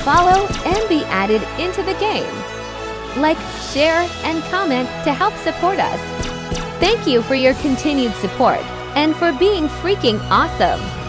follow and be added into the game. Like, share, and comment to help support us. Thank you for your continued support and for being freaking awesome!